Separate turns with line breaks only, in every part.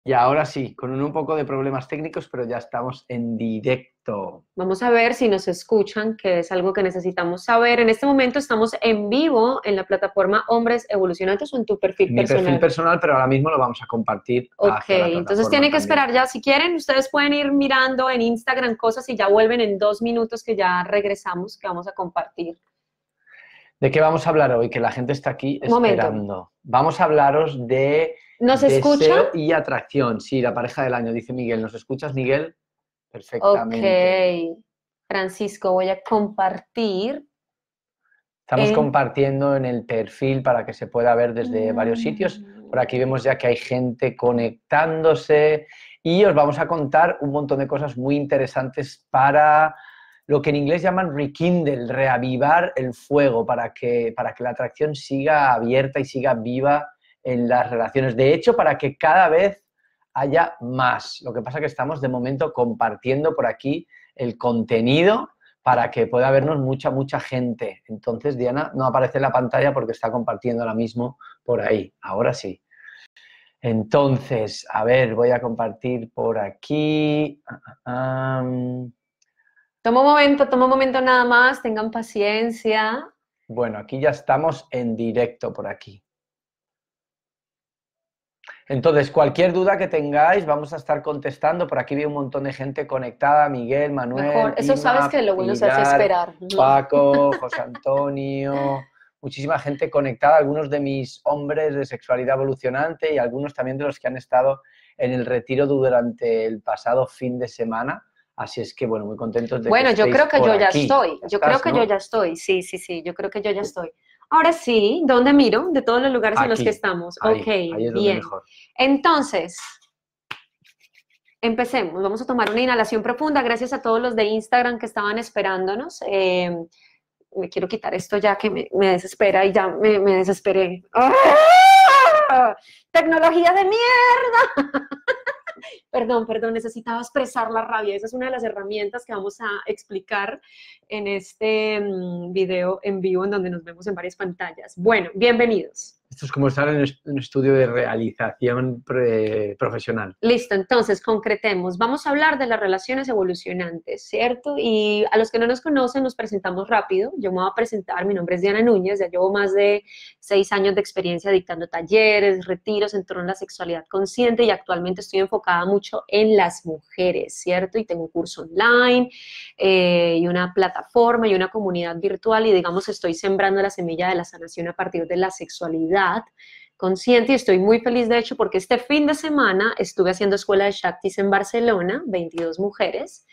Y ahora sí, con un poco de problemas técnicos, pero ya estamos en directo.
Vamos a ver si nos escuchan, que es algo que necesitamos saber. En este momento estamos en vivo en la plataforma Hombres Evolucionantes o en tu perfil
En mi perfil
personal.
personal, pero ahora mismo lo vamos a compartir
Ok,
hacia la
entonces
plataforma
tienen que
también.
esperar ya. Si quieren, ustedes pueden ir mirando en Instagram cosas y ya vuelven en 2 minutos que ya regresamos, que vamos a compartir.
¿De qué vamos a hablar hoy? Que la gente está aquí
Un momento.
esperando. Vamos a hablaros de
¿Nos escuchan?
deseo y atracción. Sí, la pareja del año, dice Miguel. ¿Nos escuchas, Miguel?
Ok.
Perfectamente.
Francisco, voy a compartir
Estamos
en...
compartiendo en el perfil para que se pueda ver desde varios sitios. Por aquí vemos ya que hay gente conectándose y os vamos a contar un montón de cosas muy interesantes para lo que en inglés llaman rekindle, reavivar el fuego, para que la atracción siga abierta y siga viva en las relaciones. De hecho, para que cada vez haya más. Lo que pasa es que estamos de momento compartiendo por aquí el contenido para que pueda vernos mucha gente. Entonces, Diana no aparece en la pantalla porque está compartiendo ahora mismo por ahí. Ahora sí. Entonces, a ver, voy a compartir por aquí.
Toma un momento nada más, tengan paciencia.
Bueno, aquí ya estamos en directo por aquí. Entonces, cualquier duda que tengáis, vamos a estar contestando. Por aquí veo un montón de gente conectada, Miguel,
Mejor,
Manuel,
eso sabes
Inma,
que lo bueno se hace
Pilar,
esperar.
Paco, José Antonio, muchísima gente conectada, algunos de mis hombres de sexualidad evolucionante y algunos también de los que han estado en el retiro durante el pasado fin de semana. Así es que, bueno, muy contentos de que
Bueno, yo
estéis
creo que
por
yo ya
aquí.
estoy.
Ya
Yo creo
estás,
que yo
¿no?
ya estoy. Sí, sí, sí, yo creo que yo ya estoy. Ahora sí, ¿dónde miro? De todos los lugares en los que
Aquí,
estamos. Ok,
ahí es donde
bien.
mejor.
Entonces, empecemos. Vamos a tomar una inhalación profunda. Gracias a todos los de Instagram que estaban esperándonos. Me quiero quitar esto ya que me desespera y ya me desesperé. ¡Ah! ¡Tecnología de mierda! Perdón, necesitaba expresar la rabia. Esa es una de las herramientas que vamos a explicar en este video en vivo en donde nos vemos en varias pantallas. Bueno, bienvenidos.
Esto es como estar en un estudio de realización profesional.
Listo, entonces concretemos. Vamos a hablar de las relaciones evolucionantes, ¿cierto? Y a los que no nos conocen, nos presentamos rápido. Yo me voy a presentar, mi nombre es Diana Núñez, ya llevo más de 6 años de experiencia dictando talleres, retiros en torno a la sexualidad consciente y actualmente estoy enfocada mucho en las mujeres, ¿cierto? Y tengo un curso online y una plataforma y una comunidad virtual y digamos estoy sembrando la semilla de la sanación a partir de la sexualidad consciente y estoy muy feliz de hecho porque este fin de semana estuve haciendo escuela de Shaktis en Barcelona, 22 mujeres,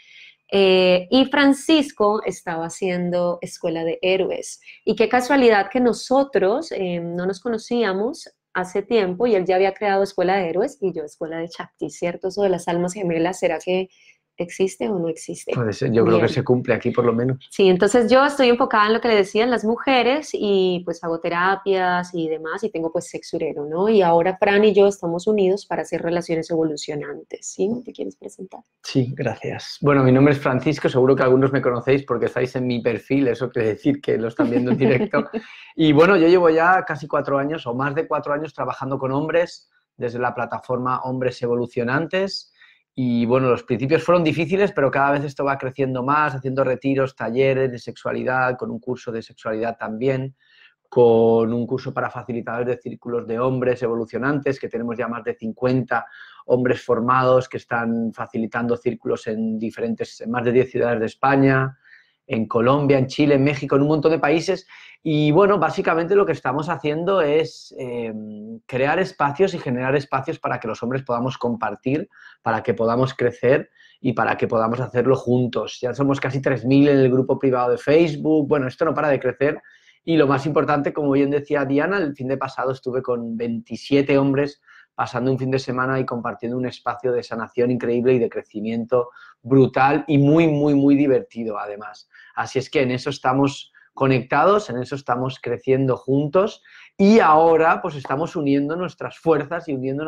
y Francisco estaba haciendo escuela de héroes. Y qué casualidad que nosotros no nos conocíamos hace tiempo y él ya había creado escuela de héroes y yo escuela de Shaktis, ¿cierto? Eso de las almas gemelas, ¿será que existe o no existe?
Puede ser, yo creo que
Bien.
se cumple aquí por lo menos.
Sí, entonces yo estoy enfocada en lo que le decían las mujeres y pues hago terapias y demás y tengo pues sexurero, ¿no? Y ahora Fran y yo estamos unidos para hacer relaciones evolucionantes, ¿sí? ¿Te quieres presentar?
Sí, gracias. Bueno, mi nombre es Francisco, seguro que algunos me conocéis porque estáis en mi perfil, eso quiere decir que lo están viendo en directo. Y bueno, yo llevo ya casi 4 años o más de 4 años trabajando con hombres desde la plataforma Hombres Evolucionantes. Y bueno, los principios fueron difíciles, pero cada vez esto va creciendo más, haciendo retiros, talleres de sexualidad, con un curso de sexualidad también, con un curso para facilitadores de círculos de hombres evolucionantes, que tenemos ya más de 50 hombres formados que están facilitando círculos en más de 10 ciudades de España, en Colombia, en Chile, en México, en un montón de países. Y bueno, básicamente lo que estamos haciendo es crear espacios y generar espacios para que los hombres podamos compartir, para que podamos crecer y para que podamos hacerlo juntos. Ya somos casi 3.000 en el grupo privado de Facebook. Bueno, esto no para de crecer. Y lo más importante, como bien decía Diana, el fin de pasado estuve con 27 hombres pasando un fin de semana y compartiendo un espacio de sanación increíble y de crecimiento brutal y muy divertido además. Así es que en eso estamos conectados, en eso estamos creciendo juntos y ahora pues estamos uniendo nuestras fuerzas y uniendo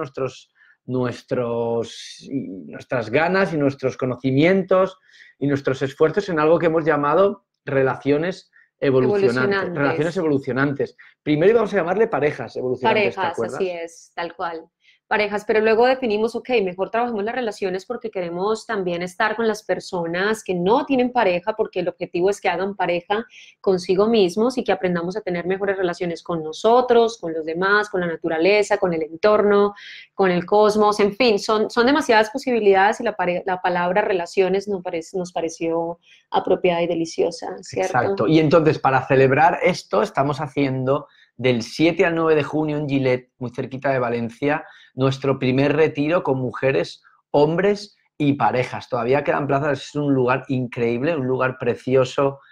nuestras ganas y nuestros conocimientos y nuestros esfuerzos en algo que hemos llamado relaciones evolucionantes, relaciones
Evolucionantes.
evolucionantes. Primero íbamos a llamarle parejas evolucionantes, ¿te
Parejas, así
acuerdas?
es, tal cual. parejas, pero luego definimos, ok, mejor trabajemos las relaciones porque queremos también estar con las personas que no tienen pareja, porque el objetivo es que hagan pareja consigo mismos y que aprendamos a tener mejores relaciones con nosotros, con los demás, con la naturaleza, con el entorno, con el cosmos, en fin, son demasiadas posibilidades y la palabra relaciones nos pareció apropiada y deliciosa, ¿cierto?
Exacto. Y entonces, para celebrar esto, estamos haciendo del 7 al 9 de junio en Gilet, muy cerquita de Valencia, nuestro primer retiro con mujeres, hombres y parejas. Todavía quedan plazas, es un lugar increíble, un lugar precioso,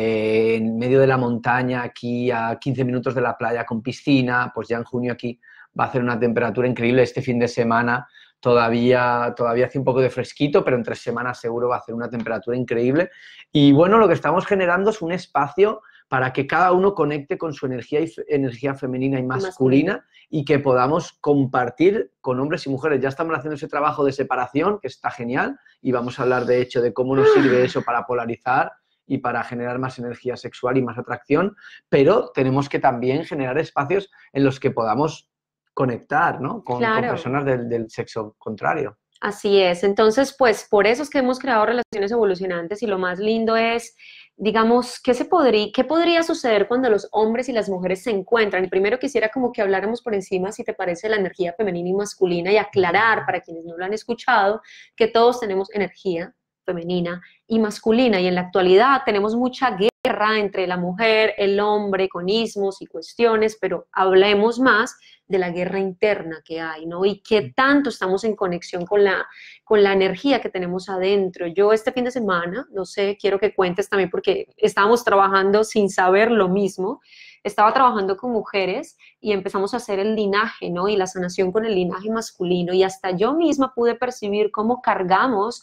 en medio de la montaña, aquí a 15 minutos de la playa, con piscina. Pues ya en junio aquí va a hacer una temperatura increíble. Este fin de semana todavía hace un poco de fresquito, pero en 3 semanas seguro va a hacer una temperatura increíble. Y bueno, lo que estamos generando es un espacio para que cada uno conecte con su energía femenina y masculina y que podamos compartir con hombres y mujeres. Ya estamos haciendo ese trabajo de separación, que está genial, y vamos a hablar de hecho de cómo nos sirve eso para polarizar y para generar más energía sexual y más atracción, pero tenemos que también generar espacios en los que podamos conectar, ¿no? con
Claro.
personas del sexo contrario.
Así es. Entonces, pues por eso es que hemos creado relaciones evolucionantes y lo más lindo es, digamos, qué podría suceder cuando los hombres y las mujeres se encuentran? Y primero quisiera como que habláramos por encima, si te parece, la energía femenina y masculina y aclarar para quienes no lo han escuchado que todos tenemos energía femenina y masculina y en la actualidad tenemos mucha guerra entre la mujer, el hombre, con ismos y cuestiones, pero hablemos más de la guerra interna que hay, ¿no? Y qué tanto estamos en conexión con la energía que tenemos adentro. Yo este fin de semana, no sé, quiero que cuentes también porque estábamos trabajando sin saber lo mismo, estaba trabajando con mujeres y empezamos a hacer el linaje, ¿no? Y la sanación con el linaje masculino y hasta yo misma pude percibir cómo cargamos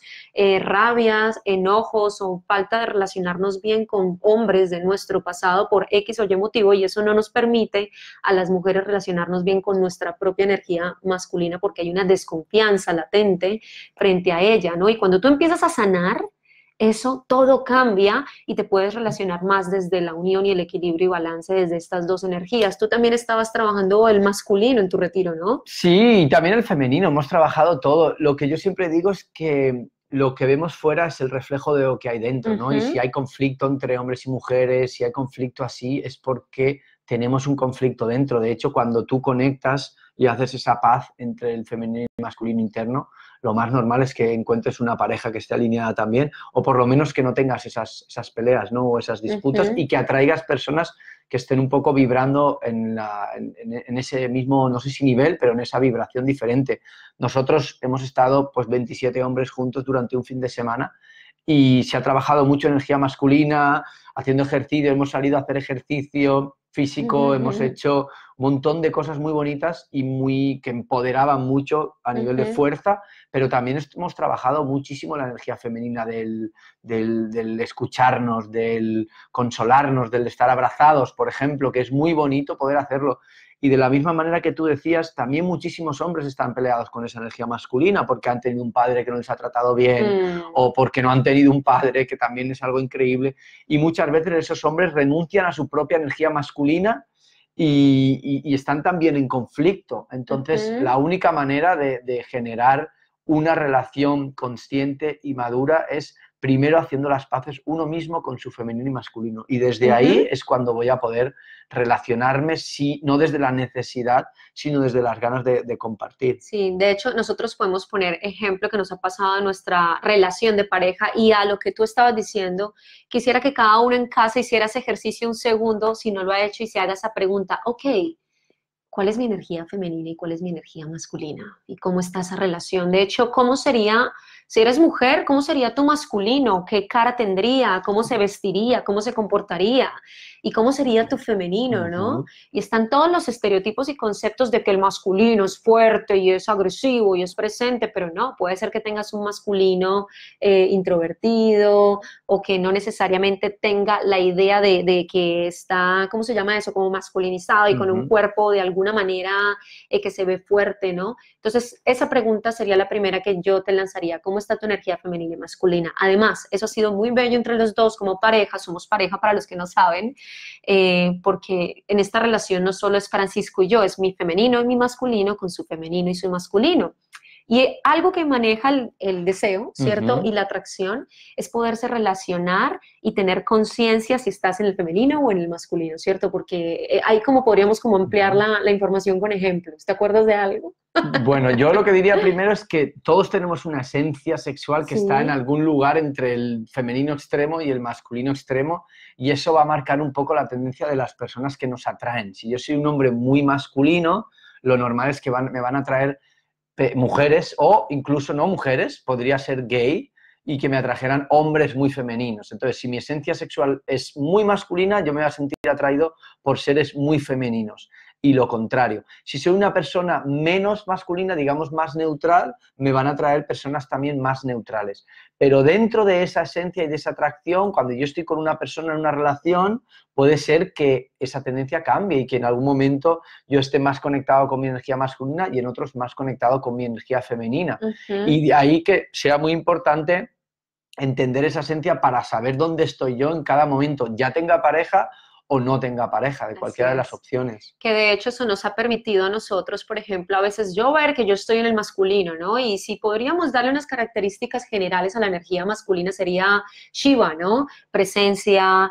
rabias, enojos o falta de relacionarnos bien con hombres de nuestro pasado por X o Y motivo y eso no nos permite a las mujeres relacionarnos bien con nuestra propia energía masculina porque hay una desconfianza latente frente a ella, ¿no? Y cuando tú empiezas a sanar, eso todo cambia y te puedes relacionar más desde la unión y el equilibrio y balance desde estas dos energías. Tú también estabas trabajando el masculino en tu retiro, ¿no?
Sí, y también el femenino, hemos trabajado todo. Lo que yo siempre digo es que lo que vemos fuera es el reflejo de lo que hay dentro, ¿no? Y si hay conflicto entre hombres y mujeres, si hay conflicto así, es porque tenemos un conflicto dentro. De hecho, cuando tú conectas y haces esa paz entre el femenino y el masculino interno, lo más normal es que encuentres una pareja que esté alineada también, o por lo menos que no tengas esas peleas, ¿no? O esas disputas, y que atraigas personas que estén un poco vibrando en ese mismo, no sé si nivel, pero en esa vibración diferente. Nosotros hemos estado pues 27 hombres juntos durante un fin de semana y se ha trabajado mucho energía masculina, haciendo ejercicio, hemos salido a hacer ejercicio físico, hemos hecho un montón de cosas muy bonitas y que empoderaban mucho a nivel de fuerza, pero también hemos trabajado muchísimo la energía femenina del escucharnos, del consolarnos, del estar abrazados, por ejemplo, que es muy bonito poder hacerlo. Y de la misma manera que tú decías, también muchísimos hombres están peleados con esa energía masculina porque han tenido un padre que no les ha tratado bien o porque no han tenido un padre, que también es algo increíble. Y muchas veces esos hombres renuncian a su propia energía masculina y están también en conflicto. Entonces, la única manera de generar una relación consciente y madura es primero haciendo las paces uno mismo con su femenino y masculino. Y desde ahí es cuando voy a poder relacionarme, no desde la necesidad, sino desde las ganas de compartir.
Sí, de hecho, nosotros podemos poner ejemplo que nos ha pasado en nuestra relación de pareja y a lo que tú estabas diciendo, quisiera que cada uno en casa hiciera ese ejercicio un segundo, si no lo ha hecho, y se haga esa pregunta, ok, ¿cuál es mi energía femenina y cuál es mi energía masculina? ¿Y cómo está esa relación? De hecho, ¿cómo sería, si eres mujer, cómo sería tu masculino? ¿Qué cara tendría? ¿Cómo se vestiría? ¿Cómo se comportaría? ¿Y cómo sería tu femenino, no? Y están todos los estereotipos y conceptos de que el masculino es fuerte y es agresivo y es presente, pero no, puede ser que tengas un masculino introvertido o que no necesariamente tenga la idea de que está, ¿cómo se llama eso? Como masculinizado y con un cuerpo de alguna manera que se ve fuerte, ¿no? Entonces, esa pregunta sería la primera que yo te lanzaría. ¿Cómo cómo está tu energía femenina y masculina. Además, eso ha sido muy bello entre los dos como pareja, somos pareja para los que no saben, porque en esta relación no solo es Francisco y yo, es mi femenino y mi masculino con su femenino y su masculino. Y algo que maneja el deseo, ¿cierto? Y la atracción es poderse relacionar y tener conciencia si estás en el femenino o en el masculino, ¿cierto? Porque ahí como podríamos como ampliar la información con ejemplos. ¿Te acuerdas de algo?
Bueno, yo lo que diría primero es que todos tenemos una esencia sexual que
Sí.
está en algún lugar entre el femenino extremo y el masculino extremo, y eso va a marcar un poco la tendencia de las personas que nos atraen. Si yo soy un hombre muy masculino, lo normal es que me van a atraer mujeres o incluso no mujeres, podría ser gay, y que me atrajeran hombres muy femeninos. Entonces, si mi esencia sexual es muy masculina, yo me voy a sentir atraído por seres muy femeninos. Y lo contrario, si soy una persona menos masculina, digamos más neutral, me van a atraer personas también más neutrales. Pero dentro de esa esencia y de esa atracción, cuando yo estoy con una persona en una relación, puede ser que esa tendencia cambie y que en algún momento yo esté más conectado con mi energía masculina y en otros más conectado con mi energía femenina. Y de ahí que sea muy importante entender esa esencia para saber dónde estoy yo en cada momento, ya tenga pareja o no tenga pareja, de cualquiera de las opciones.
Que de hecho eso nos ha permitido a nosotros, por ejemplo, a veces yo ver que yo estoy en el masculino, ¿no? Y si podríamos darle unas características generales a la energía masculina sería Shiva, ¿no? Presencia,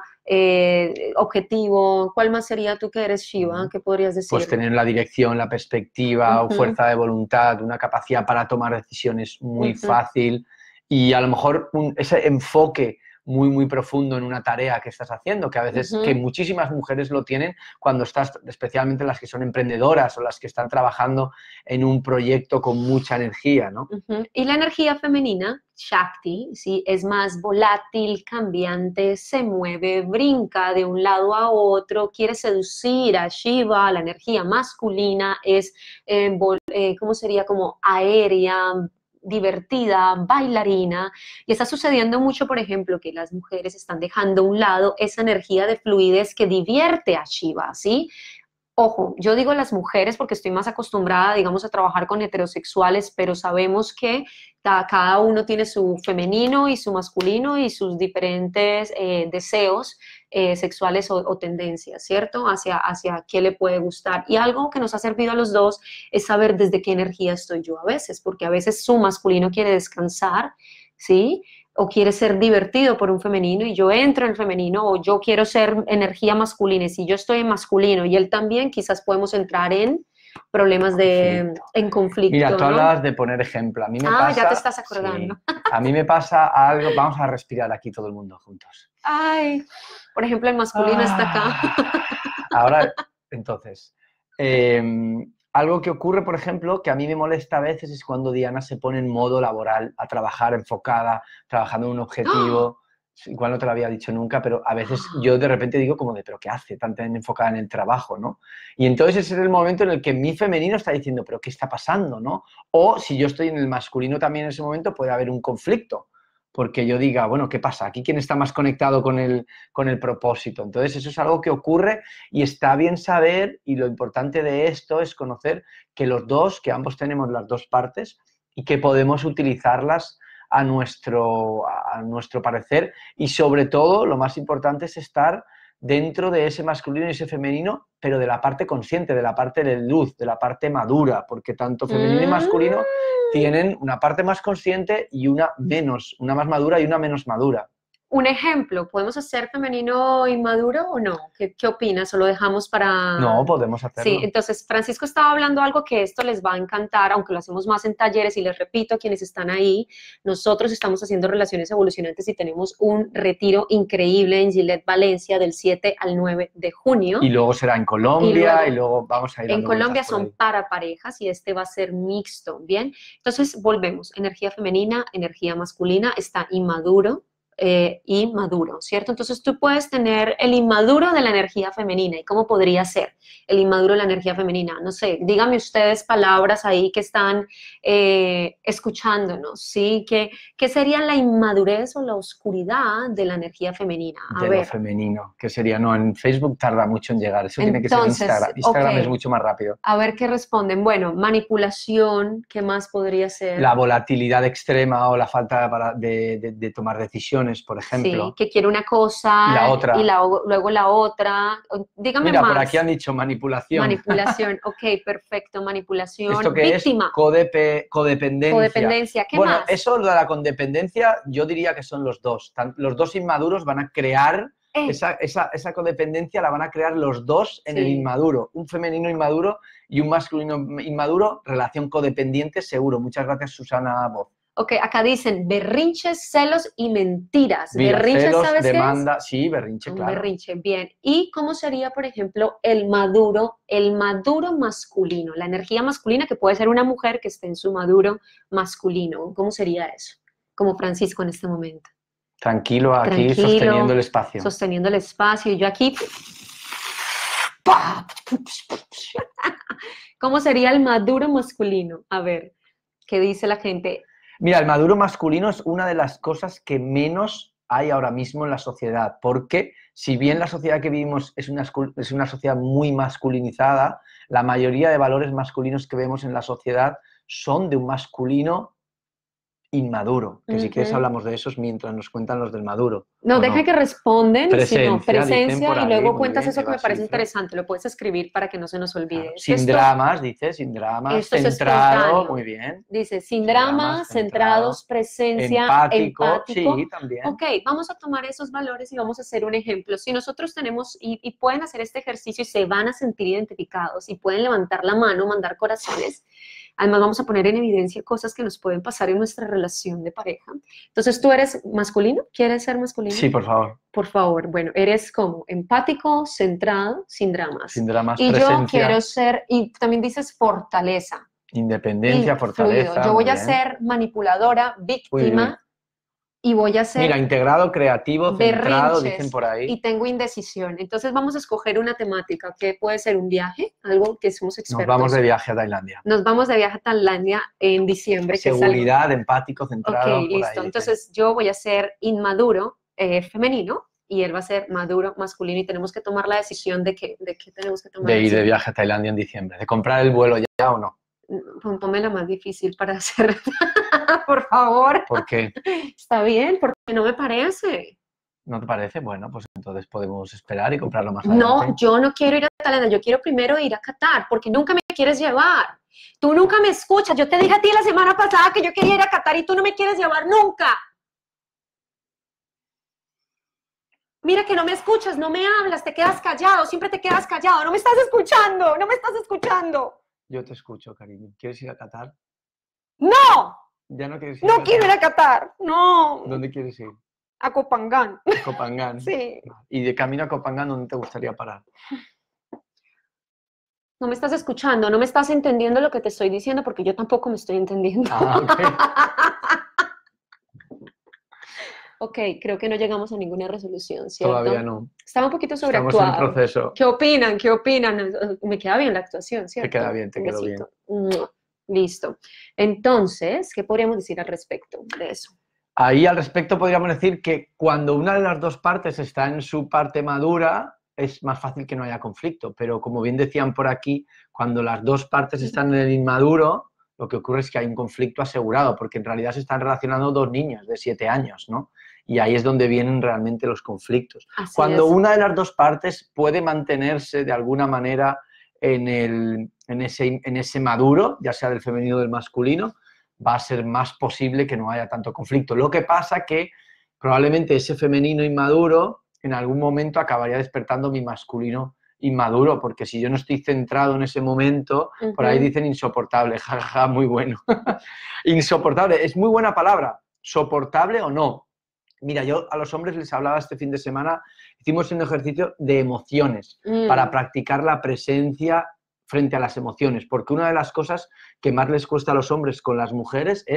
objetivo. ¿Cuál más sería tú que eres Shiva? ¿Qué podrías decir?
Pues tener la dirección, la perspectiva, o fuerza de voluntad, una capacidad para tomar decisiones muy fácil y a lo mejor ese enfoque muy profundo en una tarea que estás haciendo, que a veces, que muchísimas mujeres lo tienen cuando estás, especialmente las que son emprendedoras o las que están trabajando en un proyecto con mucha energía, ¿no?
Y la energía femenina, Shakti, ¿sí? Es más volátil, cambiante, se mueve, brinca de un lado a otro, quiere seducir a Shiva. La energía masculina es, ¿cómo sería? Como aérea, divertida, bailarina, y está sucediendo mucho, por ejemplo, que las mujeres están dejando a un lado esa energía de fluidez que divierte a Shiva, ¿sí? Ojo, yo digo las mujeres porque estoy más acostumbrada, digamos, a trabajar con heterosexuales, pero sabemos que cada uno tiene su femenino y su masculino y sus diferentes deseos sexuales o tendencias, ¿cierto? Hacia qué le puede gustar. Y algo que nos ha servido a los dos es saber desde qué energía estoy yo a veces, porque a veces su masculino quiere descansar, ¿sí? O quiere ser divertido por un femenino y yo entro en el femenino, o yo quiero ser energía masculina y si yo estoy en masculino y él también, quizás podemos entrar en problemas en conflicto.
Mira, tú
¿no?
hablabas de poner ejemplo. A mí me pasa,
ya te estás acordando.
Sí, a mí me pasa algo, vamos a respirar aquí todo el mundo juntos.
Ay, por ejemplo, el masculino está acá.
Ahora, entonces, algo que ocurre, por ejemplo, que a mí me molesta a veces es cuando Diana se pone en modo laboral, a trabajar enfocada, trabajando en un objetivo. Igual no te lo había dicho nunca, pero a veces yo de repente digo como de, ¿pero qué hace? Tan enfocada en el trabajo, ¿no? Y entonces ese es el momento en el que mi femenino está diciendo, ¿pero qué está pasando, no? O si yo estoy en el masculino también en ese momento puede haber un conflicto, porque yo diga, bueno, ¿qué pasa? ¿Aquí quién está más conectado con el propósito? Entonces eso es algo que ocurre y está bien saber, y lo importante de esto es conocer que los dos, que ambos tenemos las dos partes y que podemos utilizarlas a nuestro parecer, y sobre todo lo más importante es estar dentro de ese masculino y ese femenino, pero de la parte consciente, de la parte de luz, de la parte madura, porque tanto femenino y masculino tienen una parte más consciente y una más madura y una menos madura.
Un ejemplo, ¿podemos hacer femenino inmaduro o no? ¿Qué opinas? ¿O lo dejamos para...?
No, podemos hacerlo.
Sí, entonces Francisco estaba hablando algo que esto les va a encantar, aunque lo hacemos más en talleres, y les repito a quienes están ahí, nosotros estamos haciendo relaciones evolucionantes y tenemos un retiro increíble en Gillette, Valencia, del 7 al 9 de junio.
Y luego será en Colombia y luego vamos a ir a...
En Colombia son para parejas y este va a ser mixto, ¿bien? Entonces volvemos, energía femenina, energía masculina, está inmaduro, inmaduro, ¿cierto? Entonces tú puedes tener el inmaduro de la energía femenina. ¿Y cómo podría ser el inmaduro de la energía femenina? No sé, díganme ustedes palabras ahí que están escuchándonos, ¿sí? ¿Qué sería la inmadurez o la oscuridad de la energía femenina?
De lo femenino, que sería, no, en Facebook tarda mucho en llegar, eso tiene que ser Instagram. Instagram es mucho más rápido.
A ver qué responden. Bueno, manipulación, ¿qué más podría ser?
La volatilidad extrema o la falta de tomar decisiones, por ejemplo.
Sí, que quiere una cosa
y la otra.
Y luego la otra. Dígame
Mira,
más.
por aquí han dicho manipulación.
Manipulación, ok, perfecto, manipulación.
¿Esto qué
víctima.
es? Codependencia.
Codependencia, ¿qué más?
Eso de la codependencia, yo diría que son los dos. Los dos inmaduros van a crear, esa codependencia la van a crear los dos en el inmaduro. Un femenino inmaduro y un masculino inmaduro, relación codependiente seguro. Muchas gracias, Susana Voz.
Ok, acá dicen berrinches, celos y mentiras.
Mira,
berrinches,
celos,
¿sabes
demanda,
qué es?
sí, berrinche,
Un
claro.
berrinche, bien. ¿Y cómo sería, por ejemplo, el maduro masculino? La energía masculina que puede ser una mujer que esté en su maduro masculino. ¿Cómo sería eso? Como Francisco en este momento.
Tranquilo, aquí sosteniendo el espacio.
Sosteniendo el espacio y yo aquí... ¿Cómo sería el maduro masculino? A ver, ¿qué dice la gente?
Mira, el maduro masculino es una de las cosas que menos hay ahora mismo en la sociedad, porque si bien la sociedad que vivimos es una sociedad muy masculinizada, la mayoría de valores masculinos que vemos en la sociedad son de un masculino inmaduro, que si quieres hablamos de esos mientras nos cuentan los del maduro.
No, deja que responden, presencia y luego cuentas
bien,
eso que me parece interesante, lo puedes escribir para que no se nos olvide.
Claro. Sin dramas, dice, sin dramas, centrado, muy bien.
Dice, sin dramas, centrados, presencia, empático.
Sí, también.
Ok, vamos a tomar esos valores y vamos a hacer un ejemplo. Si nosotros tenemos, y pueden hacer este ejercicio y se van a sentir identificados y pueden levantar la mano, mandar corazones. Además, vamos a poner en evidencia cosas que nos pueden pasar en nuestra relación de pareja. Entonces, ¿tú eres masculino? ¿Quieres ser masculino?
Sí, por favor.
Por favor. Bueno, eres como empático, centrado, sin dramas.
Sin dramas,
y
presencia.
Yo quiero ser, y también dices fortaleza.
Independencia, fortaleza.
Fluido. Yo voy a ser manipuladora, víctima. Y voy a ser...
Mira, integrado, creativo, centrado, dicen por ahí.
Y tengo indecisión. Entonces vamos a escoger una temática que puede ser un viaje, algo que somos expertos.
Nos vamos de viaje a Tailandia.
Nos vamos de viaje a Tailandia en diciembre.
Seguridad, empático, centrado.
Ok, listo. Entonces yo voy a ser inmaduro, femenino, y él va a ser maduro, masculino, y tenemos que tomar la decisión de qué tenemos que tomar.
De ir de viaje a Tailandia en diciembre. ¿De comprar el vuelo ya o no?
Ponme la más difícil para hacer. Por favor.
¿Por qué?
Está bien, porque no me parece.
¿No te parece? Bueno, pues entonces podemos esperar y comprarlo más adelante.
No, yo no quiero ir a Tailandia, yo quiero primero ir a Qatar, porque nunca me quieres llevar. Tú nunca me escuchas. Yo te dije a ti la semana pasada que yo quería ir a Qatar y tú no me quieres llevar nunca. Mira que no me escuchas, no me hablas, te quedas callado, siempre te quedas callado. No me estás escuchando, no me estás escuchando.
Yo te escucho, cariño. ¿Quieres ir a Qatar?
¡No!
¿Ya no quieres ir?
No quiero ir a Qatar, no.
¿Dónde quieres ir?
A Copangán.
A Copangán.
Sí.
Y de camino a Copangán, ¿dónde te gustaría parar?
No me estás escuchando, no me estás entendiendo lo que te estoy diciendo porque yo tampoco me estoy entendiendo. Ok, creo que no llegamos a ninguna resolución, ¿cierto?
Todavía no.
Estaba un poquito sobreactuado.
Estamos en proceso.
¿Qué opinan? ¿Qué opinan? Me queda bien la actuación, ¿cierto?
Te queda bien, te quedó bien.
Listo. Entonces, ¿qué podríamos decir al respecto de eso?
Ahí al respecto podríamos decir que cuando una de las dos partes está en su parte madura, es más fácil que no haya conflicto. Pero como bien decían por aquí, cuando las dos partes están en el inmaduro, lo que ocurre es que hay un conflicto asegurado, porque en realidad se están relacionando dos niños de 7 años, ¿no? Y ahí es donde vienen realmente los conflictos. Cuando una de las dos partes puede mantenerse de alguna manera en ese maduro, ya sea del femenino o del masculino, va a ser más posible que no haya tanto conflicto. Lo que pasa que probablemente ese femenino inmaduro en algún momento acabaría despertando mi masculino inmaduro, porque si yo no estoy centrado en ese momento, por ahí dicen insoportable, jajaja, muy bueno. Insoportable, es muy buena palabra, soportable o no. Mira, yo a los hombres les hablaba este fin de semana, hicimos un ejercicio de emociones para practicar la presencia frente a las emociones, porque una de las cosas que más les cuesta a los hombres con las mujeres es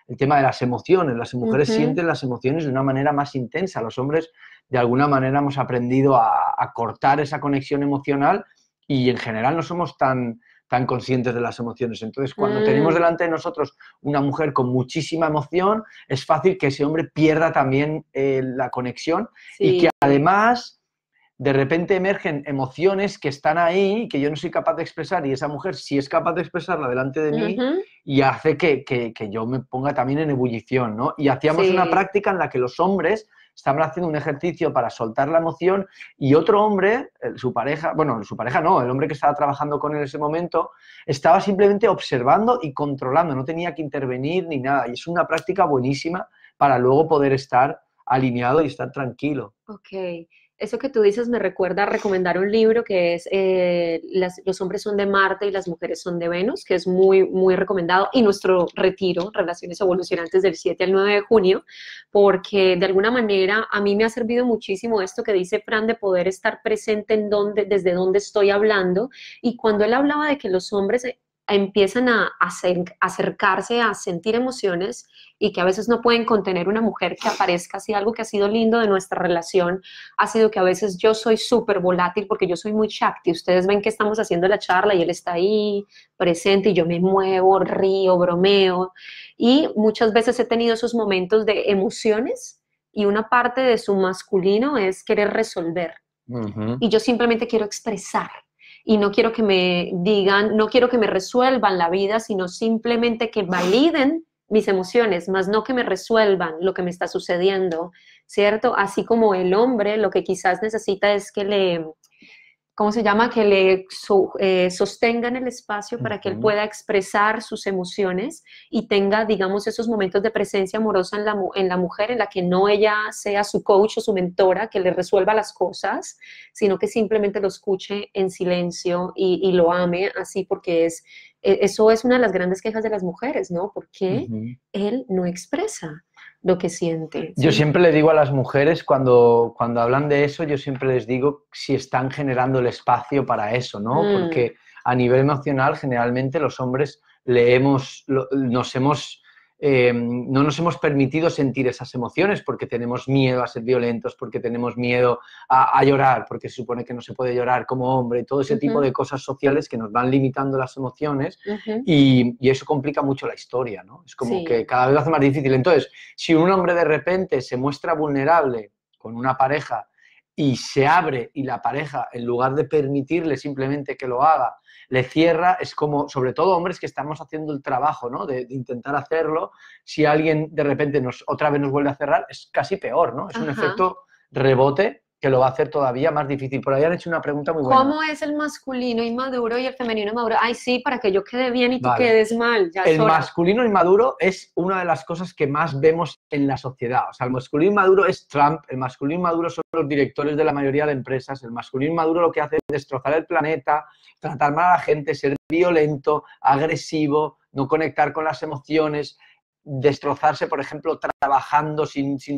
el tema de las emociones. Las mujeres
Ujú.
sienten las emociones de una manera más intensa. Los hombres, de alguna manera, hemos aprendido a cortar esa conexión emocional y en general no somos tan conscientes de las emociones. Entonces, cuando tenemos
Mm,
delante de nosotros una mujer con muchísima emoción, es fácil que ese hombre pierda también la conexión y que
sí.
además de repente emergen emociones que están ahí, que yo no soy capaz de expresar y esa mujer sí es capaz de expresarla delante de mí
Ujú.
y hace que yo me ponga también en ebullición, ¿no? Y hacíamos una
Sí.
práctica en la que los hombres estaban haciendo un ejercicio para soltar la emoción y otro hombre, su pareja, bueno, su pareja no, el hombre que estaba trabajando con él en ese momento, estaba simplemente observando y controlando, no tenía que intervenir ni nada. Y es una práctica buenísima para luego poder estar alineado y estar tranquilo.
Ok, eso que tú dices me recuerda a recomendar un libro que es Los hombres son de Marte y las mujeres son de Venus, que es muy, muy recomendado, y nuestro retiro, Relaciones Evolucionantes del 7 al 9 de junio, porque de alguna manera a mí me ha servido muchísimo esto que dice Fran de poder estar presente en donde, desde donde estoy hablando, y cuando él hablaba de que los hombres empiezan a acercarse a sentir emociones y que a veces no pueden contener una mujer que aparezca así. Algo que ha sido lindo de nuestra relación ha sido que a veces yo soy súper volátil porque yo soy muy Shakti. Ustedes ven que estamos haciendo la charla y él está ahí presente y yo me muevo, río, bromeo, y muchas veces he tenido esos momentos de emociones y una parte de su masculino es querer resolver
Ujú.
y yo simplemente quiero expresar. Y no quiero que me digan, no quiero que me resuelvan la vida, sino simplemente que validen mis emociones, más no que me resuelvan lo que me está sucediendo, ¿cierto? Así como el hombre lo que quizás necesita es que le, ¿cómo se llama? Que le sostengan el espacio para que él
Ujú.
pueda expresar sus emociones y tenga, digamos, esos momentos de presencia amorosa en la mujer, en la que no ella sea su coach o su mentora, que le resuelva las cosas, sino que simplemente lo escuche en silencio y lo ame así, porque eso es una de las grandes quejas de las mujeres, ¿no? Porque
Ujú.
él no expresa lo que siente,
Yo
¿sí?
siempre le digo a las mujeres cuando hablan de eso, yo siempre les digo si están generando el espacio para eso, ¿no?
Mm,
Porque a nivel emocional, generalmente los hombres no nos hemos permitido sentir esas emociones porque tenemos miedo a ser violentos, porque tenemos miedo a llorar, porque se supone que no se puede llorar como hombre, y todo ese tipo
ujú,
de cosas sociales que nos van limitando las emociones
ujú,
y eso complica mucho la historia, ¿no? Es como que
sí.
cada vez lo hace más difícil. Entonces, si un hombre de repente se muestra vulnerable con una pareja y se abre y la pareja, en lugar de permitirle simplemente que lo haga, le cierra, es como, sobre todo hombres que estamos haciendo el trabajo, ¿no? De intentar hacerlo, si alguien de repente otra vez nos vuelve a cerrar, es casi peor, ¿no? Es un
Ajá.
efecto rebote que lo va a hacer todavía más difícil. Por ahí han hecho una pregunta muy buena.
¿Cómo es el masculino inmaduro y el femenino maduro? Ay, sí, para que yo quede bien y tú
Vale.
quedes mal, ya es
El
hora.
masculino inmaduro es una de las cosas que más vemos en la sociedad. O sea, el masculino inmaduro es Trump, el masculino inmaduro son los directores de la mayoría de empresas, el masculino inmaduro lo que hace es destrozar el planeta, tratar mal a la gente, ser violento, agresivo, no conectar con las emociones, destrozarse, por ejemplo, trabajando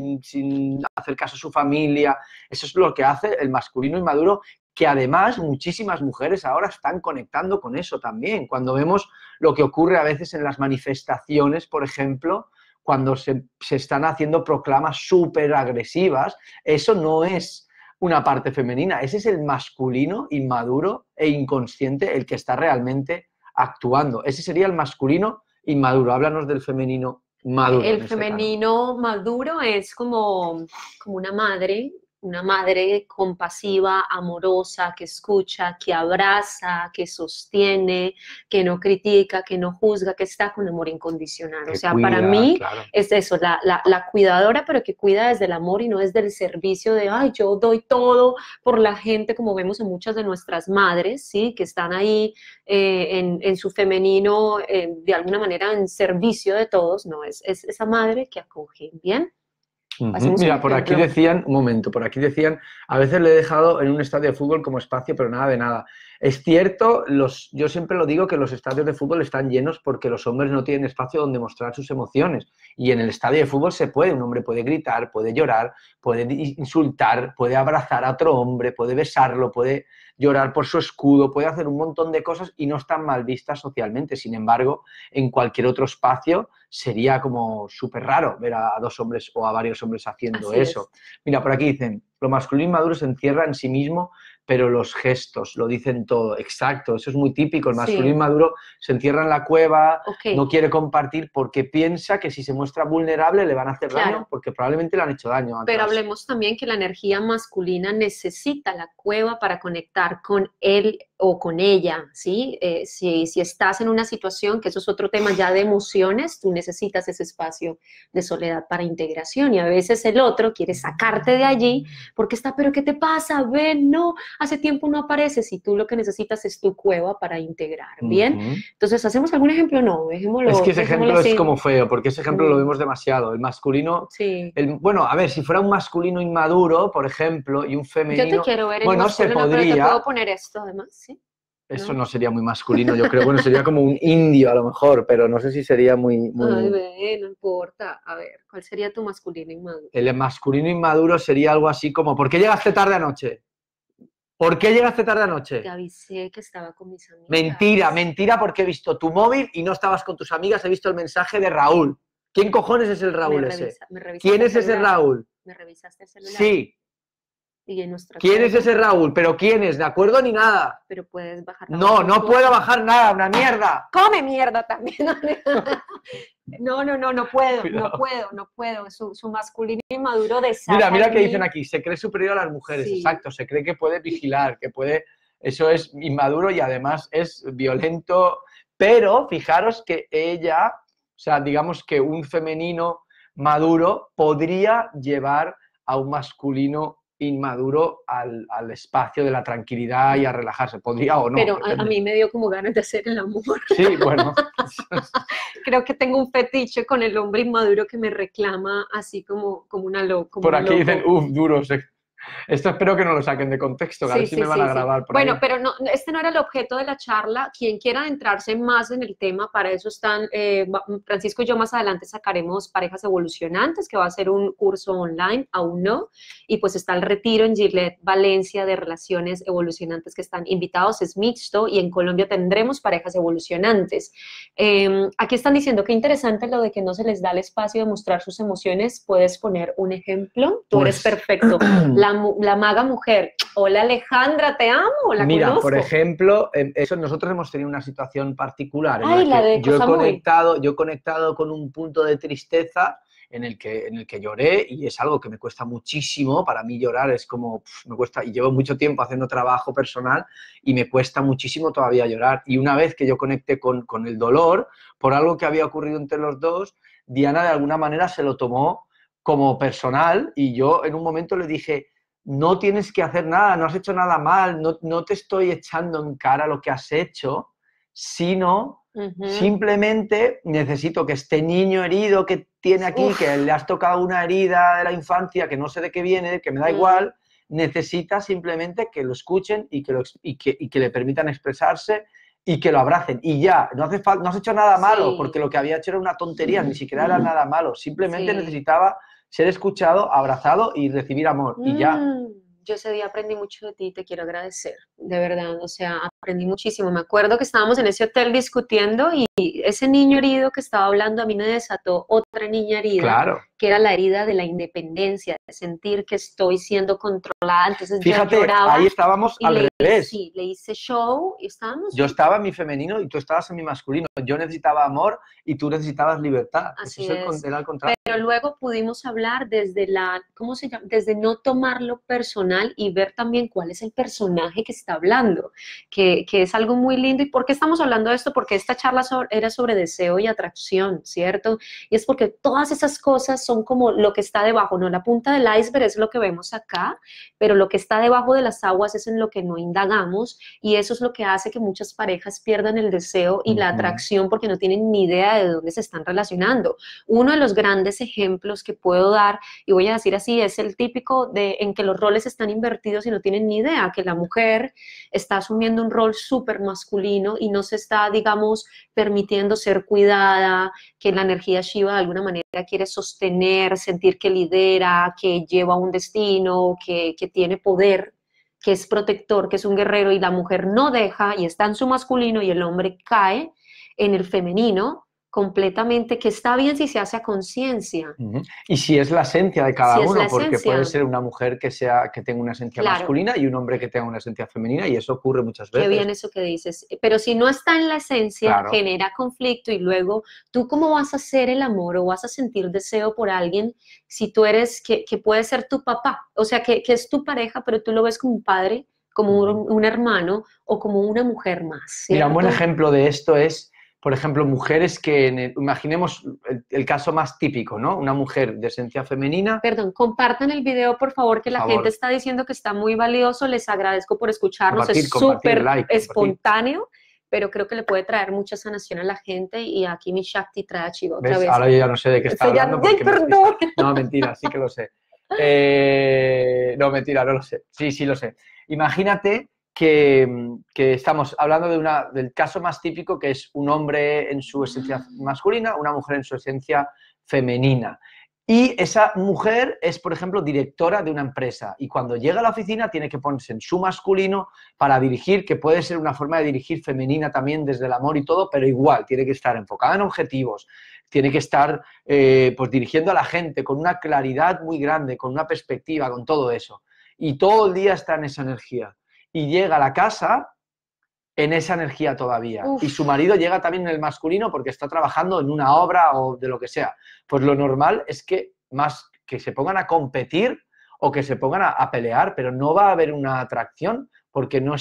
sin hacer caso a su familia. Eso es lo que hace el masculino inmaduro, que además muchísimas mujeres ahora están conectando con eso también. Cuando vemos lo que ocurre a veces en las manifestaciones, por ejemplo, cuando se están haciendo proclamas súper agresivas, eso no es una parte femenina, ese es el masculino inmaduro e inconsciente el que está realmente actuando. Ese sería el masculino inmaduro. Háblanos del femenino maduro
El
en este caso.
femenino maduro es como una madre compasiva, amorosa, que escucha, que abraza, que sostiene, que no critica, que no juzga, que está con amor incondicional. O
Que
sea, para
cuida,
mí
claro.
es eso, la cuidadora, pero que cuida desde el amor y no desde el servicio de, ay, yo doy todo por la gente, como vemos en muchas de nuestras madres, ¿sí? Que están ahí en su femenino, de alguna manera en servicio de todos, no, es esa madre que acoge. Bien, pasemos un
Mira, por aquí
ejemplo.
decían, un momento, por aquí decían, a veces le he dejado en un estadio de fútbol como espacio, pero nada de nada. Es cierto, yo siempre lo digo que los estadios de fútbol están llenos porque los hombres no tienen espacio donde mostrar sus emociones. Y en el estadio de fútbol se puede, un hombre puede gritar, puede llorar, puede insultar, puede abrazar a otro hombre, puede besarlo, puede llorar por su escudo, puede hacer un montón de cosas y no están mal vistas socialmente. Sin embargo, en cualquier otro espacio sería como súper raro ver a dos hombres o a varios hombres haciendo
Así
eso.
es.
Mira, por aquí dicen, lo masculino inmaduro se encierra en sí mismo, pero los gestos lo dicen todo. Exacto, eso es muy típico. El masculino
Sí,
inmaduro se encierra en la cueva,
ok,
no quiere compartir porque piensa que si se muestra vulnerable le van a hacer daño,
claro.
porque probablemente le han hecho daño
Pero
antes.
hablemos también que la energía masculina necesita la cueva para conectar con él o con ella, ¿sí? Si estás en una situación, que eso es otro tema ya de emociones, tú necesitas ese espacio de soledad para integración y a veces el otro quiere sacarte de allí porque está, pero ¿qué te pasa? Ven, no, hace tiempo no apareces y tú lo que necesitas es tu cueva para integrar, ¿bien? Entonces, ¿hacemos algún ejemplo? No,
Es que ese
dejémoslo
ejemplo es
así.
como feo, porque ese ejemplo lo vemos demasiado. El masculino,
Sí.
bueno, a ver, si fuera un masculino inmaduro, por ejemplo, y un
Yo te
femenino,
quiero ver en
bueno, se
masculino, pero te
podría,
puedo poner esto además, ¿sí?
eso
¿No?
no sería muy masculino, yo creo, bueno, sería como un indio a lo mejor, pero no sé si sería muy,
Ay,
muy...
ve, no importa. A ver, ¿cuál sería tu masculino inmaduro?
El masculino inmaduro sería algo así como, ¿por qué llegaste tarde anoche? ¿Por qué llegaste tarde
Te
anoche?
avisé que estaba con mis
Mentira,
amigas.
mentira, porque he visto tu móvil y no estabas con tus amigas, he visto el mensaje de Raúl. ¿Quién cojones es el Raúl ese?
Me
¿Quién
revisaste el
es ese
celular.
Raúl?
Me revisaste el celular.
Sí.
Y en nuestro
¿Quién es
acuerdo,
ese Raúl? ¿Pero quién es? ¿De acuerdo ni nada?
pero puedes bajar la voz
No,
un
no puedo
poco.
bajar nada, una mierda.
Come mierda también. No, no puedo,
Cuidado.
no puedo. Su masculino inmaduro desata
Mira
en
que dicen
mí.
aquí, se cree superior a las mujeres,
Sí.
exacto, se cree que puede vigilar, que puede, eso es inmaduro y además es violento, pero fijaros que ella, o sea, digamos que un femenino maduro podría llevar a un masculino inmaduro al espacio de la tranquilidad y a relajarse, podría o no,
Pero a
depende.
mí me dio como ganas de hacer el amor.
Sí, bueno.
Creo que tengo un fetiche con el hombre inmaduro que me reclama así como una loca.
Por aquí dicen, uff, duros. Esto espero que no lo saquen de contexto, que a ver si me van a grabar por
Bueno,
ahí.
pero no, este no era el objeto de la charla. Quien quiera adentrarse más en el tema, para eso están, Francisco y yo más adelante sacaremos Parejas Evolucionantes, que va a ser un curso online, aún no, y pues está el retiro en Gillette, Valencia, de Relaciones Evolucionantes, que están invitados, es mixto, y en Colombia tendremos Parejas Evolucionantes. Aquí están diciendo que interesante lo de que no se les da el espacio de mostrar sus emociones. ¿Puedes poner un ejemplo? Tú eres perfecto. La maga mujer. Hola Alejandra, te amo, la
Mira,
conozco.
por ejemplo, nosotros hemos tenido una situación particular en
Ay,
la
la
que
de
yo
Cosamuy.
he conectado con un punto de tristeza en el que lloré y es algo que me cuesta muchísimo. Para mí llorar es como, me cuesta, y llevo mucho tiempo haciendo trabajo personal y me cuesta muchísimo todavía llorar. Y una vez que yo conecté con el dolor por algo que había ocurrido entre los dos, Diana de alguna manera se lo tomó como personal y yo en un momento le dije, no tienes que hacer nada, no has hecho nada mal, no te estoy echando en cara lo que has hecho, sino simplemente necesito que este niño herido que tiene aquí, que le has tocado una herida de la infancia, que no sé de qué viene, que me da igual, necesita simplemente que lo escuchen y que le permitan expresarse y que lo abracen. Y ya, no has hecho nada malo, porque lo que había hecho era una tontería, ni siquiera era nada malo, simplemente necesitaba ser escuchado, abrazado y recibir amor. Y ya.
Yo ese día aprendí mucho de ti y te quiero agradecer, de verdad, o sea, aprendí muchísimo. Me acuerdo que estábamos en ese hotel discutiendo y ese niño herido que estaba hablando a mí me desató otra niña herida,
claro,
que era la herida de la independencia, de sentir que estoy siendo controlada. Entonces
fíjate,
yo lloraba
ahí estábamos al revés.
Sí, le hice show y estábamos...
Yo estaba en mi femenino y tú estabas en mi masculino. Yo necesitaba amor y tú necesitabas libertad.
Así
Eso
es.
era al contrario.
Pero luego pudimos hablar desde ¿cómo se llama? Desde no tomarlo personal y ver también cuál es el personaje que está hablando, que es algo muy lindo. ¿Y por qué estamos hablando de esto? Porque esta charla era sobre deseo y atracción, ¿cierto? Y es porque todas esas cosas son como lo que está debajo, no, la punta del iceberg es lo que vemos acá, pero lo que está debajo de las aguas es en lo que no indagamos y eso es lo que hace que muchas parejas pierdan el deseo y la atracción porque no tienen ni idea de dónde se están relacionando. Uno de los grandes ejemplos que puedo dar, y voy a decir así, es el típico en que los roles están invertidos y no tienen ni idea, que la mujer está asumiendo un rol súper masculino y no se está, digamos, permitiendo ser cuidada, que la energía Shiva de alguna manera quiere sostener, sentir que lidera, que lleva un destino, que tiene poder, que es protector, que es un guerrero, y la mujer no deja y está en su masculino y el hombre cae en el femenino completamente, que está bien si se hace a conciencia.
Y si es la esencia de cada
Si
uno,
es
porque
esencia.
puede ser una mujer que tenga una esencia masculina y un hombre que tenga una esencia femenina, y eso ocurre muchas veces.
Qué bien eso que dices. Pero si no está en la esencia, genera conflicto y luego, ¿tú cómo vas a hacer el amor o vas a sentir deseo por alguien si tú eres, que puede ser tu papá? O sea, que es tu pareja, pero tú lo ves como un padre, como un hermano o como una mujer más, ¿cierto?
Mira, un buen ejemplo de esto es, por ejemplo, mujeres que, imaginemos el caso más típico, ¿no? Una mujer de esencia femenina.
Perdón, compartan el video, por favor, que la gente está diciendo que está muy valioso. Les agradezco por escucharnos, es súper espontáneo, pero creo que le puede traer mucha sanación a la gente y aquí mi Shakti trae a Shiva otra vez.
Ahora yo ya no sé de qué está hablando.
¡Ay, perdón!
No, mentira, sí que lo sé. No, mentira, no lo sé. Sí lo sé. Imagínate que estamos hablando del caso más típico, que es un hombre en su esencia masculina, una mujer en su esencia femenina. Y esa mujer es, por ejemplo, directora de una empresa y cuando llega a la oficina tiene que ponerse en su masculino para dirigir, que puede ser una forma de dirigir femenina también desde el amor y todo, pero igual, tiene que estar enfocada en objetivos, tiene que estar pues dirigiendo a la gente con una claridad muy grande, con una perspectiva, con todo eso. Y todo el día está en esa energía. Y llega a la casa en esa energía todavía. Y su marido llega también en el masculino porque está trabajando en una obra o de lo que sea. Pues lo normal es que más que se pongan a competir o que se pongan a pelear, pero no va a haber una atracción porque no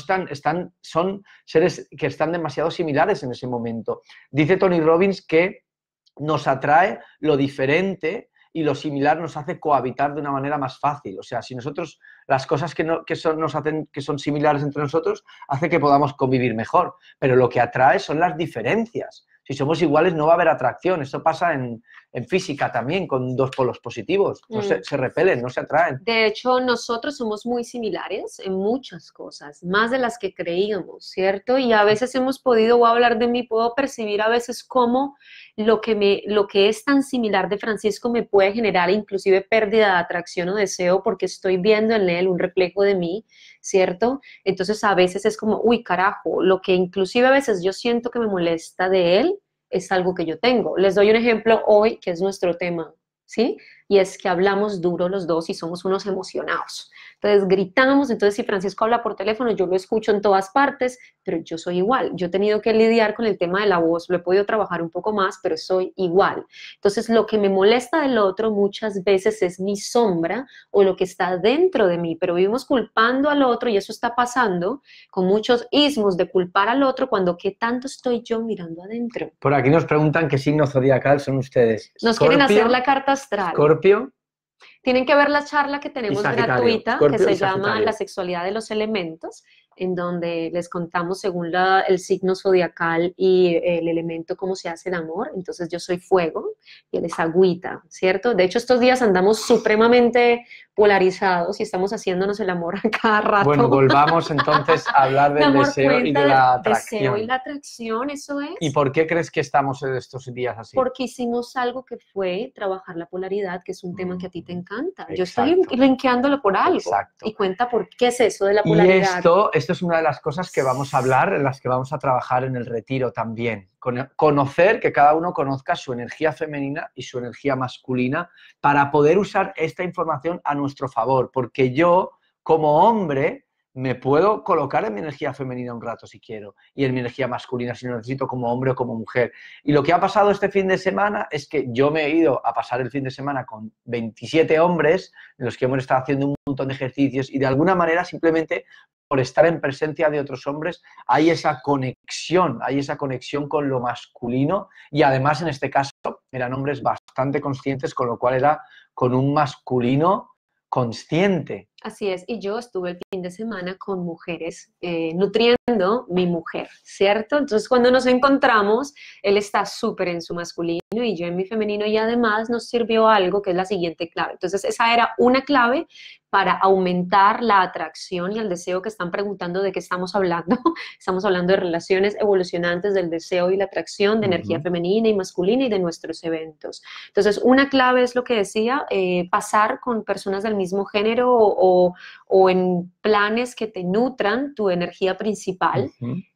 son seres que están demasiado similares en ese momento. Dice Tony Robbins que nos atrae lo diferente y lo similar nos hace cohabitar de una manera más fácil. O sea, si nosotros, las cosas que son similares entre nosotros, hace que podamos convivir mejor. Pero lo que atrae son las diferencias. Si somos iguales no va a haber atracción. Esto pasa en física también, con dos polos positivos. No se repelen, no se atraen.
De hecho, nosotros somos muy similares en muchas cosas, más de las que creíamos, ¿cierto? Y a veces hemos podido, voy a hablar de mí, puedo percibir a veces cómo lo que es tan similar de Francisco me puede generar inclusive pérdida de atracción o deseo porque estoy viendo en él un reflejo de mí, ¿cierto? Entonces a veces es como, uy, carajo, lo que inclusive a veces yo siento que me molesta de él es algo que yo tengo. Les doy un ejemplo hoy, que es nuestro tema, ¿sí? Y es que hablamos duro los dos y somos unos emocionados. Entonces gritamos, entonces si Francisco habla por teléfono, yo lo escucho en todas partes, pero yo soy igual. Yo he tenido que lidiar con el tema de la voz, lo he podido trabajar un poco más, pero soy igual. Entonces lo que me molesta del otro muchas veces es mi sombra o lo que está dentro de mí, pero vivimos culpando al otro y eso está pasando con muchos ismos de culpar al otro cuando ¿qué tanto estoy yo mirando adentro?
Por aquí nos preguntan qué signo zodiacal son ustedes.
Nos quieren hacer la carta astral.
Escorpio.
Tienen que ver la charla que tenemos gratuita,
Scorpio,
que se llama La sexualidad de los elementos, en donde les contamos según el signo zodiacal y el elemento cómo se hace el amor. Entonces yo soy fuego y él es agüita, ¿cierto? De hecho estos días andamos supremamente polarizados y estamos haciéndonos el amor a cada rato.
Bueno, volvamos entonces a hablar del deseo y de la atracción.
Deseo y la atracción, eso es.
¿Y por qué crees que estamos en estos días así?
Porque hicimos algo que fue trabajar la polaridad, que es un tema que a ti te encanta.
Exacto.
Yo estoy linkeándolo por algo.
Exacto.
Y cuenta por qué es eso de la polaridad.
Y esto es una de las cosas que vamos a hablar, en las que vamos a trabajar en el retiro también. Conocer, que cada uno conozca su energía femenina y su energía masculina para poder usar esta información a nuestro favor. Porque yo, como hombre, me puedo colocar en mi energía femenina un rato si quiero y en mi energía masculina si lo necesito como hombre o como mujer. Y lo que ha pasado este fin de semana es que yo me he ido a pasar el fin de semana con 27 hombres en los que hemos estado haciendo un montón de ejercicios y de alguna manera simplemente por estar en presencia de otros hombres, hay esa conexión con lo masculino y además en este caso eran hombres bastante conscientes, con lo cual era con un masculino consciente.
Así es, y yo estuve el fin de semana con mujeres, nutriendo mi mujer, ¿cierto? Entonces cuando nos encontramos, él está súper en su masculino y yo en mi femenino y además nos sirvió algo que es la siguiente clave. Entonces esa era una clave para aumentar la atracción y el deseo que están preguntando de qué estamos hablando. Estamos hablando de relaciones evolucionantes del deseo y la atracción, de energía femenina y masculina y de nuestros eventos. Entonces una clave es lo que decía, pasar con personas del mismo género o en planes que te nutran tu energía principal.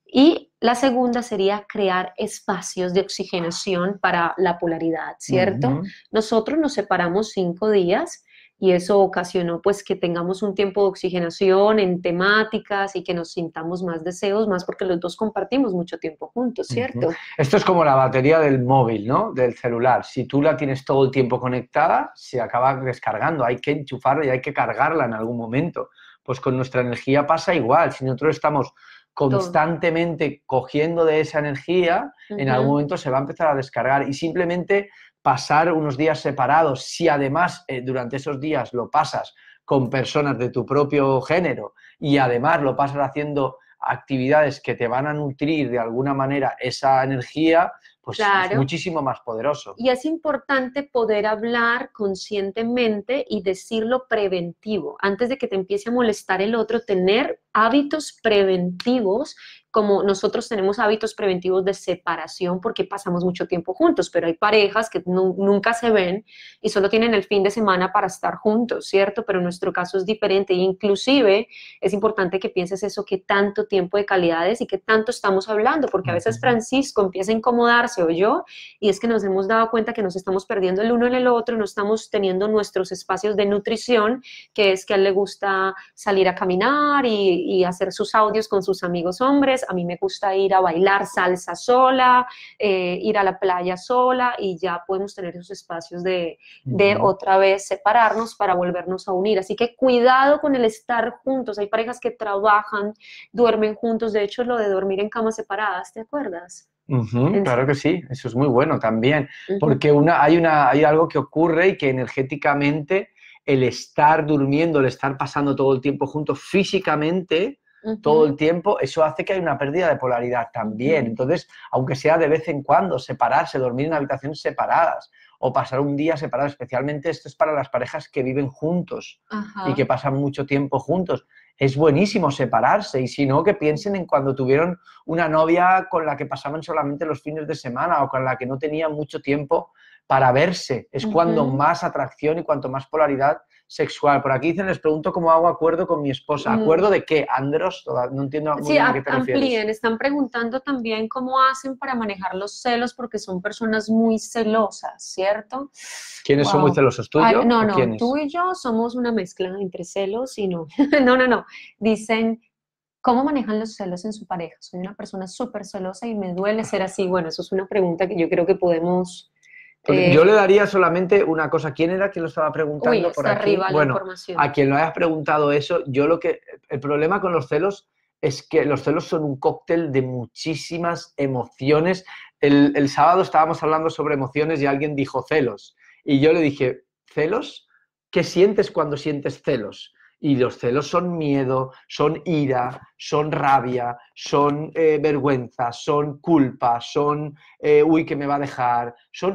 Y la segunda sería crear espacios de oxigenación para la polaridad, ¿cierto? Nosotros nos separamos 5 días y eso ocasionó pues que tengamos un tiempo de oxigenación en temáticas y que nos sintamos más deseos, más porque los dos compartimos mucho tiempo juntos, ¿cierto?
Esto es como la batería del móvil, ¿no? Del celular. Si tú la tienes todo el tiempo conectada, se acaba descargando. Hay que enchufarla y hay que cargarla en algún momento. Pues con nuestra energía pasa igual. Si nosotros estamos constantemente cogiendo de esa energía, en algún momento se va a empezar a descargar y simplemente pasar unos días separados, si además durante esos días lo pasas con personas de tu propio género y además lo pasas haciendo actividades que te van a nutrir de alguna manera esa energía, pues
claro,
es muchísimo más poderoso.
Y es importante poder hablar conscientemente y decirlo preventivo. Antes de que te empiece a molestar el otro, tener hábitos preventivos, como nosotros tenemos hábitos preventivos de separación porque pasamos mucho tiempo juntos, pero hay parejas que nunca se ven y solo tienen el fin de semana para estar juntos, ¿cierto? Pero en nuestro caso es diferente. Inclusive es importante que pienses eso, qué tanto tiempo de calidad es y qué tanto estamos hablando, porque a veces Francisco empieza a incomodarse o yo, y es que nos hemos dado cuenta que nos estamos perdiendo el uno en el otro, no estamos teniendo nuestros espacios de nutrición, que es que a él le gusta salir a caminar y hacer sus audios con sus amigos hombres. A mí me gusta ir a bailar salsa sola, ir a la playa sola y ya podemos tener esos espacios de otra vez separarnos para volvernos a unir. Así que cuidado con el estar juntos. Hay parejas que trabajan, duermen juntos. De hecho, lo de dormir en camas separadas, ¿te acuerdas?
Claro que sí, eso es muy bueno también, porque hay algo que ocurre y que energéticamente el estar durmiendo, el estar pasando todo el tiempo juntos físicamente, todo el tiempo, eso hace que haya una pérdida de polaridad también. Entonces, aunque sea de vez en cuando, separarse, dormir en habitaciones separadas o pasar un día separado, especialmente esto es para las parejas que viven juntos y que pasan mucho tiempo juntos. Es buenísimo separarse y si no, que piensen en cuando tuvieron una novia con la que pasaban solamente los fines de semana o con la que no tenían mucho tiempo para verse. Es cuando más atracción y cuanto más polaridad sexual. Por aquí dicen, les pregunto cómo hago acuerdo con mi esposa. ¿Acuerdo de qué, Andros? No entiendo muy bien a qué te refieres.
Amplíen. Están preguntando también cómo hacen para manejar los celos porque son personas muy celosas, ¿cierto?
¿Quiénes son muy celosos? ¿Tú y yo?
No,
¿quiénes?
tú y yo somos una mezcla entre celos y no. No. Dicen, ¿cómo manejan los celos en su pareja? Soy una persona súper celosa y me duele ser así. Bueno, eso es una pregunta que yo creo que podemos...
Yo le daría solamente una cosa. ¿Quién era quien lo estaba preguntando por aquí?
Arriba la información.
A quien lo haya preguntado eso, el problema con los celos es que los celos son un cóctel de muchísimas emociones. El sábado estábamos hablando sobre emociones y alguien dijo celos. Y yo le dije, ¿celos? ¿Qué sientes cuando sientes celos? Y los celos son miedo, son ira, son rabia, son vergüenza, son culpa, son uy, que me va a dejar.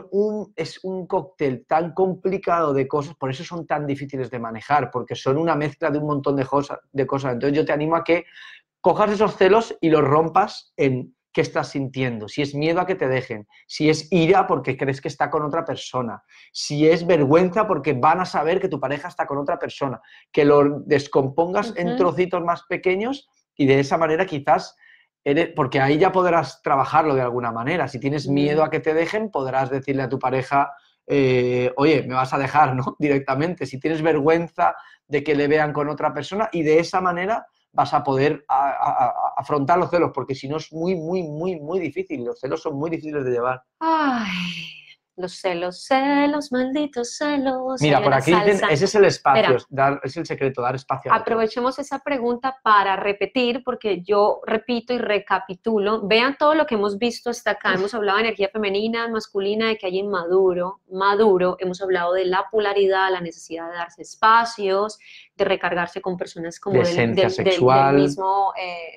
Es un cóctel tan complicado de cosas, por eso son tan difíciles de manejar, porque son una mezcla de un montón de cosas. Entonces yo te animo a que cojas esos celos y los rompas en qué estás sintiendo, si es miedo a que te dejen, si es ira porque crees que está con otra persona, si es vergüenza porque van a saber que tu pareja está con otra persona, que lo descompongas en trocitos más pequeños y de esa manera quizás, porque ahí ya podrás trabajarlo de alguna manera. Si tienes miedo a que te dejen, podrás decirle a tu pareja, oye, me vas a dejar, ¿no? Directamente. Si tienes vergüenza de que le vean con otra persona y de esa manera vas a poder afrontar los celos, porque si no es muy, muy, muy, muy difícil. Los celos son muy difíciles de llevar.
Ay, Los celos, malditos celos.
Mira,
hay
por
una
aquí dicen,
salsa.
ese es el espacio,
Espera.
es el secreto, dar espacio a otro.
Aprovechemos esa pregunta para repetir, porque yo repito y recapitulo. Vean todo lo que hemos visto hasta acá. Hemos hablado de energía femenina, masculina, de que hay inmaduro, maduro. Hemos hablado de la polaridad, la necesidad de darse espacios, de recargarse con personas como
De esencia sexual.
del mismo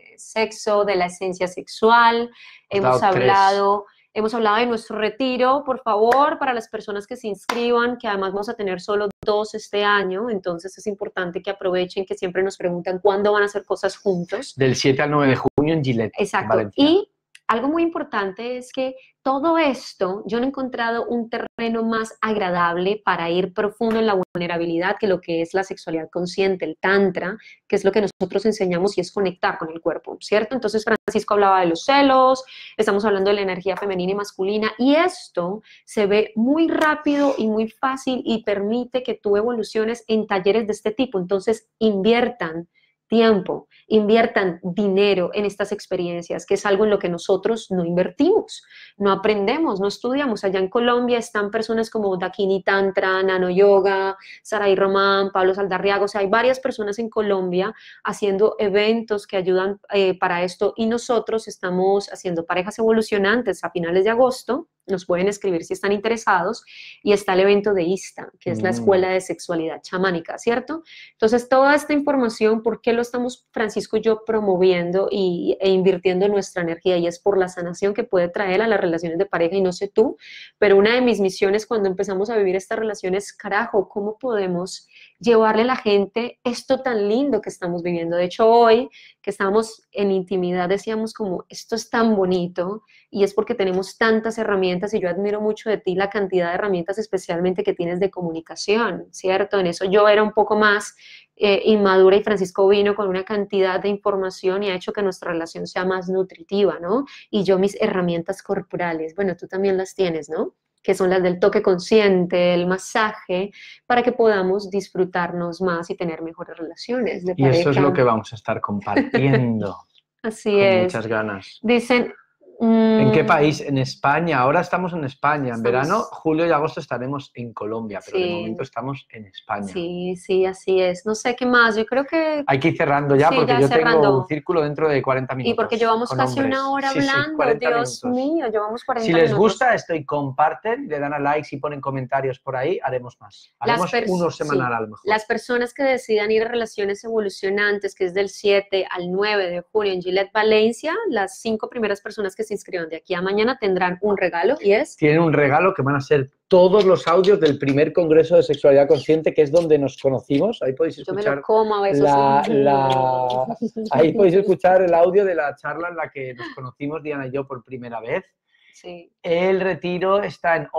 sexo, de la esencia sexual. Hemos hablado de nuestro retiro, por favor, para las personas que se inscriban, que además vamos a tener solo 2 este año, entonces es importante que aprovechen, que siempre nos preguntan cuándo van a hacer cosas juntos.
Del 7 al 9 de junio en Gillette,
exacto,
en Valencia.
Y algo muy importante es que todo esto, yo no he encontrado un terreno más agradable para ir profundo en la vulnerabilidad que lo que es la sexualidad consciente, el tantra, que es lo que nosotros enseñamos y es conectar con el cuerpo, ¿cierto? Entonces Francisco hablaba de los celos, estamos hablando de la energía femenina y masculina, y esto se ve muy rápido y muy fácil y permite que tú evoluciones en talleres de este tipo. Entonces inviertan tiempo, inviertan dinero en estas experiencias, que es algo en lo que nosotros no invertimos, no aprendemos, no estudiamos. Allá en Colombia están personas como Dakini Tantra, Nano Yoga, Saray Román, Pablo Saldarriaga, o sea, hay varias personas en Colombia haciendo eventos que ayudan para esto, y nosotros estamos haciendo parejas evolucionantes a finales de agosto. Nos pueden escribir si están interesados, y está el evento de ISTA, que es la Escuela de Sexualidad Chamánica, ¿cierto? Entonces, toda esta información, ¿por qué lo estamos, Francisco y yo, promoviendo e invirtiendo nuestra energía? Y es por la sanación que puede traer a las relaciones de pareja, y no sé tú, pero una de mis misiones cuando empezamos a vivir estas relaciones, carajo, ¿cómo podemos llevarle a la gente esto tan lindo que estamos viviendo? De hecho, hoy que estábamos en intimidad decíamos como, esto es tan bonito, y es porque tenemos tantas herramientas, y yo admiro mucho de ti la cantidad de herramientas especialmente que tienes de comunicación, ¿cierto? En eso yo era un poco más inmadura, y Francisco vino con una cantidad de información y ha hecho que nuestra relación sea más nutritiva, ¿no? Y yo mis herramientas corporales, bueno, tú también las tienes, ¿no? Que son las del toque consciente, el masaje, para que podamos disfrutarnos más y tener mejores relaciones de pareja.
Y eso es lo que vamos a estar compartiendo.
Así
con
es.
Muchas ganas.
Dicen...
¿En qué país? En España. Ahora estamos en España. En verano, julio y agosto estaremos en Colombia, pero de momento estamos en España.
Sí, sí, así es. No sé qué más. Yo creo que...
Hay que ir cerrando ya, porque
ya
yo tengo un círculo dentro de 40 minutos.
Y porque llevamos casi una hora hablando. Dios mío, llevamos 40 minutos.
Si les gusta esto y comparten, le dan a like y ponen comentarios por ahí, haremos más. Haremos uno semanal a lo mejor.
Las personas que decidan ir a Relaciones Evolucionantes, que es del 7 al 9 de junio en Gillette, Valencia, las 5 primeras personas que se inscriban de aquí a mañana tendrán un regalo, y es...
Tienen un regalo que van a ser todos los audios del primer Congreso de Sexualidad Consciente, que es donde nos conocimos. Ahí podéis escuchar...
Yo me lo como a veces.
Ahí podéis escuchar el audio de la charla en la que nos conocimos, Diana y yo, por primera vez.
Sí.
El retiro está en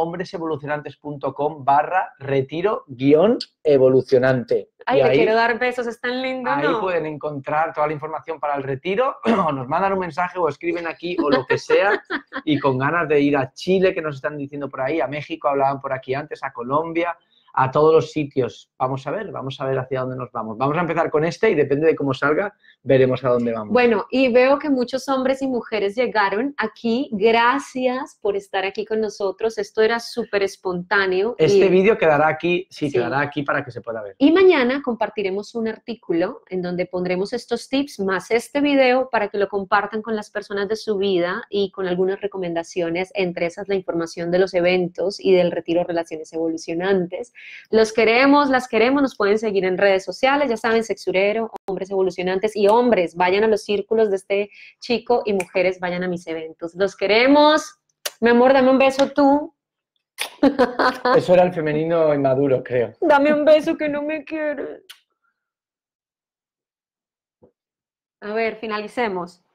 hombresevolucionantes.com/retiro-evolucionante.
Ay, te quiero dar besos, es tan lindo,
ahí
¿no?
pueden encontrar toda la información para el retiro, o nos mandan un mensaje o escriben aquí o lo que sea, y con ganas de ir a Chile, que nos están diciendo por ahí, a México, hablaban por aquí antes, a Colombia, a todos los sitios. Vamos a ver hacia dónde nos vamos. Vamos a empezar con este y depende de cómo salga, veremos a dónde vamos.
Bueno, y veo que muchos hombres y mujeres llegaron aquí. Gracias por estar aquí con nosotros. Esto era súper espontáneo.
Este vídeo quedará aquí, quedará aquí para que se pueda ver.
Y mañana compartiremos un artículo en donde pondremos estos tips más este video para que lo compartan con las personas de su vida y con algunas recomendaciones, entre esas la información de los eventos y del retiro Relaciones Evolucionantes. Los queremos, las queremos, nos pueden seguir en redes sociales, ya saben, Sexurero, Hombres Evolucionantes, y hombres, vayan a los círculos de este chico, y mujeres, vayan a mis eventos. Los queremos. Mi amor, dame un beso tú.
Eso era el femenino inmaduro, creo.
Dame un beso que no me quiere. A ver, finalicemos.